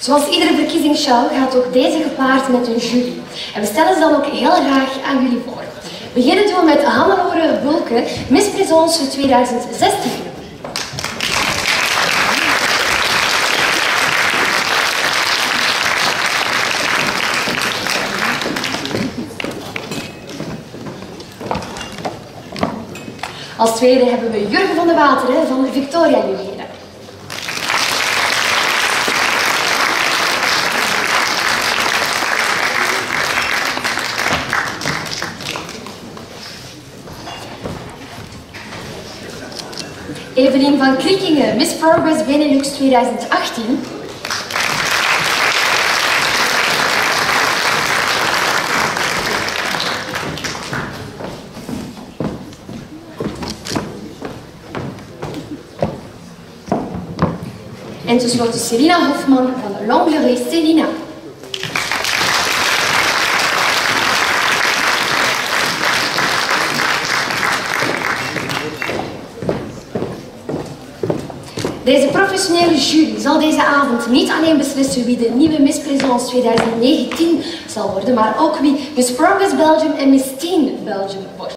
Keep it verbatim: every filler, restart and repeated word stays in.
Zoals iedere verkiezingsshow gaat ook deze gepaard met een jury. En we stellen ze dan ook heel graag aan jullie voor. Beginnen doen we met Hannelore Bulke, Miss Présence tweeduizend zestien. Als tweede hebben we Jurgen van de Wateren van Victoria Juwelen. Evelien van Kriekingen, Miss Progress Benelux tweeduizend achttien. En tenslotte Selina Hofman van L'Anglerie Selina. Deze professionele jury zal deze avond niet alleen beslissen wie de nieuwe Miss Présence tweeduizend negentien zal worden, maar ook wie Miss Progress Belgium en Miss Teen Belgium wordt.